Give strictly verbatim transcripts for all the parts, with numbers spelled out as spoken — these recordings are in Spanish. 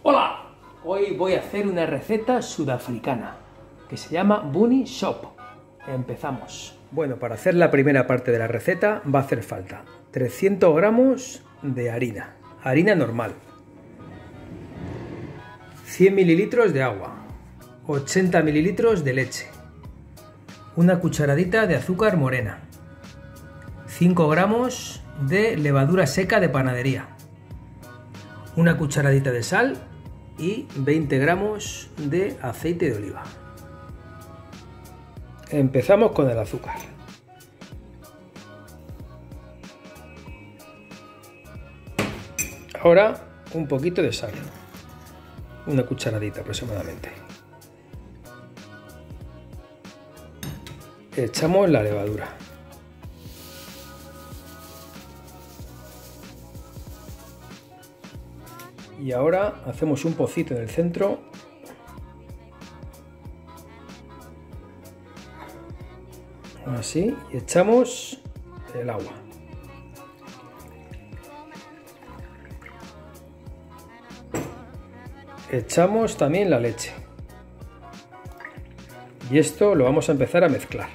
Hola, hoy voy a hacer una receta sudafricana que se llama Bunny Shop. Empezamos. Bueno, para hacer la primera parte de la receta va a hacer falta trescientos gramos de harina, harina normal, cien mililitros de agua, ochenta mililitros de leche, una cucharadita de azúcar morena, cinco gramos de levadura seca de panadería, una cucharadita de sal y veinte gramos de aceite de oliva. Empezamos con el azúcar. Ahora un poquito de sal, una cucharadita aproximadamente. Echamos la levadura. Y ahora hacemos un pocito en el centro. Así, y echamos el agua. Echamos también la leche. Y esto lo vamos a empezar a mezclar.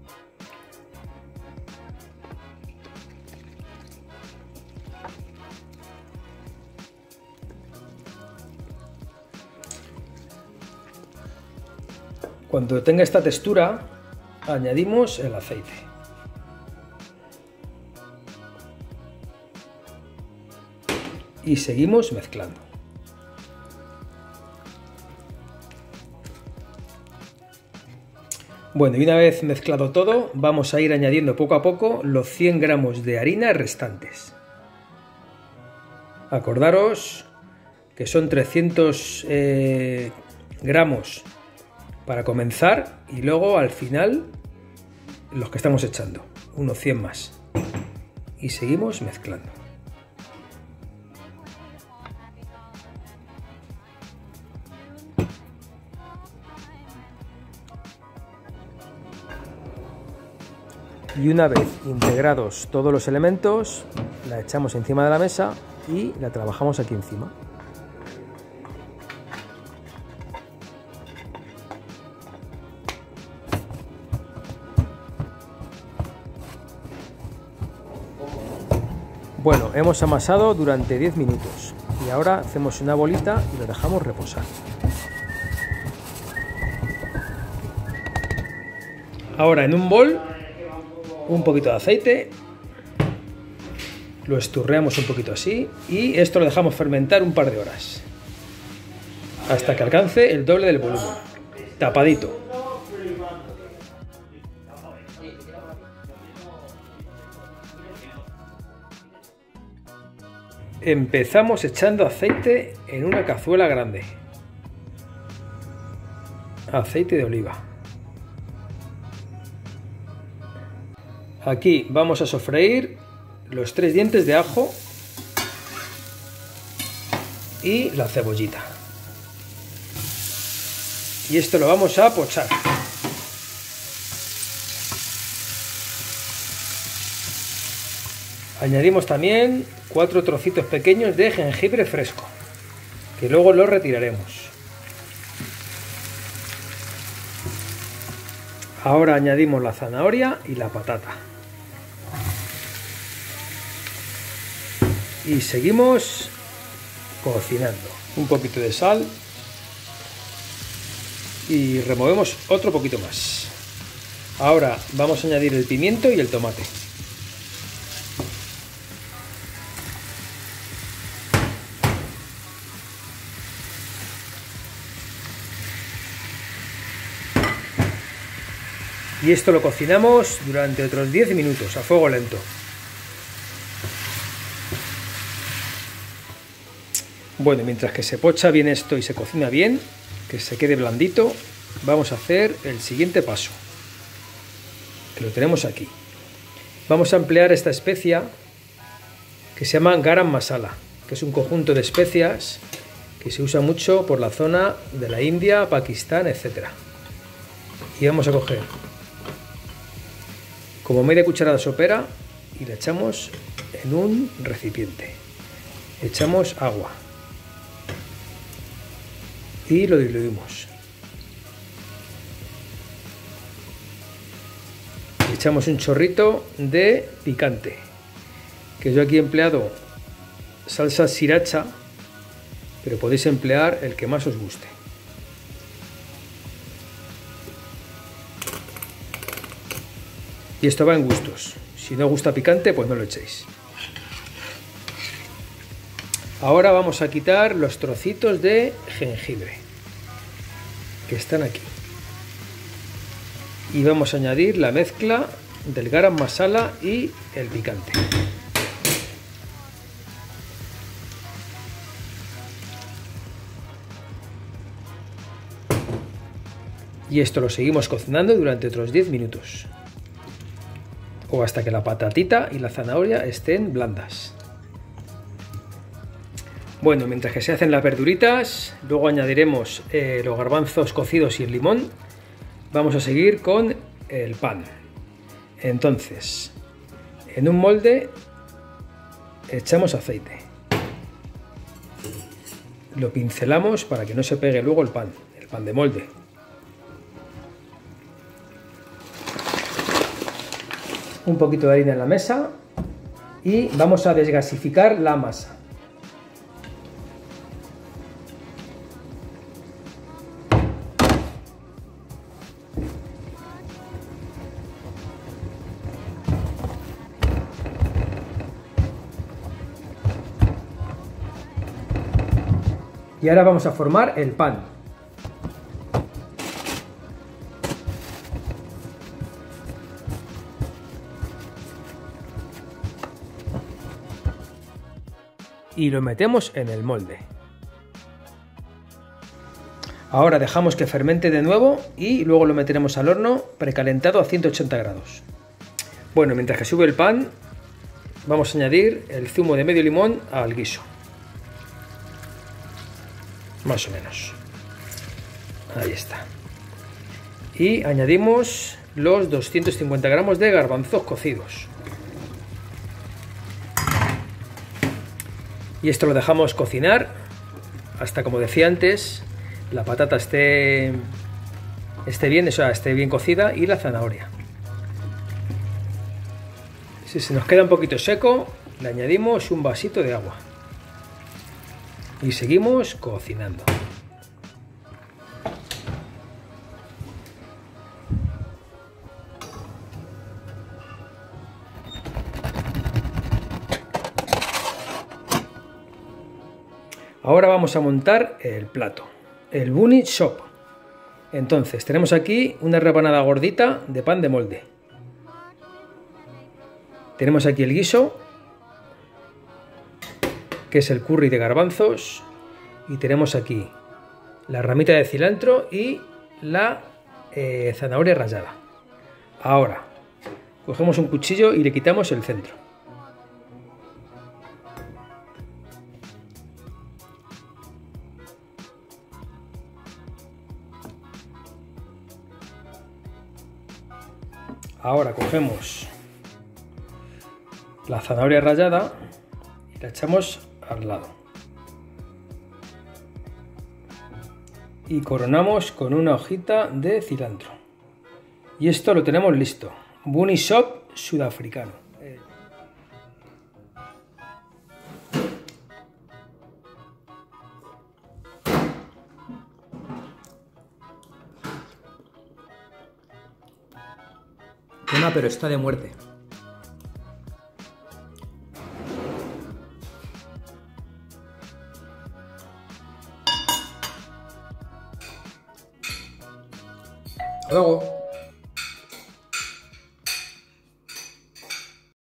Cuando tenga esta textura, añadimos el aceite. Y seguimos mezclando. Bueno, y una vez mezclado todo, vamos a ir añadiendo poco a poco los cien gramos de harina restantes. Acordaros que son trescientos eh, gramos para comenzar y luego al final los que estamos echando, unos cien más. Y seguimos mezclando. Y una vez integrados todos los elementos, la echamos encima de la mesa y la trabajamos aquí encima. Bueno, hemos amasado durante diez minutos y ahora hacemos una bolita y lo dejamos reposar. Ahora en un bol, un poquito de aceite, lo esturreamos un poquito así y esto lo dejamos fermentar un par de horas hasta que alcance el doble del volumen, tapadito. Empezamos echando aceite en una cazuela grande, aceite de oliva. Aquí vamos a sofreír los tres dientes de ajo y la cebollita. Y esto lo vamos a pochar. Añadimos también cuatro trocitos pequeños de jengibre fresco, que luego los retiraremos. Ahora añadimos la zanahoria y la patata. Y seguimos cocinando. Un poquito de sal y removemos otro poquito más. Ahora vamos a añadir el pimiento y el tomate. Y esto lo cocinamos durante otros diez minutos a fuego lento. Bueno, mientras que se pocha bien esto y se cocina bien, que se quede blandito, vamos a hacer el siguiente paso, que lo tenemos aquí. Vamos a emplear esta especia que se llama garam masala, que es un conjunto de especias que se usa mucho por la zona de la India, Pakistán, etcétera. Y vamos a coger como media cucharada sopera y la echamos en un recipiente. Echamos agua y lo diluimos. Echamos un chorrito de picante, que yo aquí he empleado salsa sriracha, pero podéis emplear el que más os guste. Y esto va en gustos. Si no gusta picante, pues no lo echéis. Ahora vamos a quitar los trocitos de jengibre que están aquí. Y vamos a añadir la mezcla del garam masala y el picante. Y esto lo seguimos cocinando durante otros diez minutos. O hasta que la patatita y la zanahoria estén blandas. Bueno, mientras que se hacen las verduritas, luego añadiremos eh, los garbanzos cocidos y el limón. Vamos a seguir con el pan. Entonces, en un molde echamos aceite. Lo pincelamos para que no se pegue luego el pan, el pan de molde. Un poquito de harina en la mesa y vamos a desgasificar la masa. Y ahora vamos a formar el pan. Y lo metemos en el molde. Ahora dejamos que fermente de nuevo y luego lo meteremos al horno precalentado a ciento ochenta grados. Bueno, mientras que sube el pan, vamos a añadir el zumo de medio limón al guiso. Más o menos. Ahí está. Y añadimos los doscientos cincuenta gramos de garbanzos cocidos. Y esto lo dejamos cocinar hasta, como decía antes, la patata esté, esté bien, o sea, esté bien cocida, y la zanahoria. Si se nos queda un poquito seco, le añadimos un vasito de agua. Y seguimos cocinando. Ahora vamos a montar el plato, el bunny chow. Entonces tenemos aquí una rebanada gordita de pan de molde. Tenemos aquí el guiso, que es el curry de garbanzos, y tenemos aquí la ramita de cilantro y la eh, zanahoria rallada. Ahora cogemos un cuchillo y le quitamos el centro. Ahora cogemos la zanahoria rallada y la echamos al lado. Y coronamos con una hojita de cilantro. Y esto lo tenemos listo. Bunny chow sudafricano. Quema, pero está de muerte. Hasta luego.